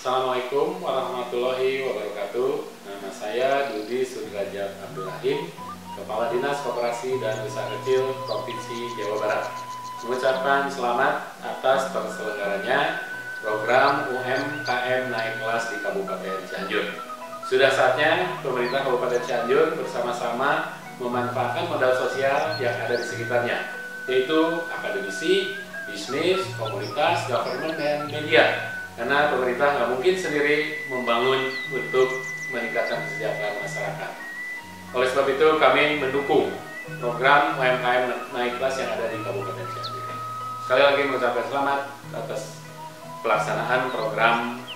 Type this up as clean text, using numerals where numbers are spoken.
Assalamualaikum warahmatullahi wabarakatuh. Nama saya Dudi Sudrajat Abdurrahim, Kepala Dinas Koperasi dan Usaha Kecil Provinsi Jawa Barat, mengucapkan selamat atas terselenggaranya program UMKM Naik Kelas di Kabupaten Cianjur. Sudah saatnya pemerintah Kabupaten Cianjur bersama-sama memanfaatkan modal sosial yang ada di sekitarnya, yaitu akademisi, bisnis, komunitas, government, dan media. Karena pemerintah nggak mungkin sendiri membangun untuk meningkatkan kesejahteraan masyarakat. Oleh sebab itu kami mendukung program UMKM Naik Kelas yang ada di Kabupaten Cianjur. Sekali lagi mengucapkan selamat atas pelaksanaan program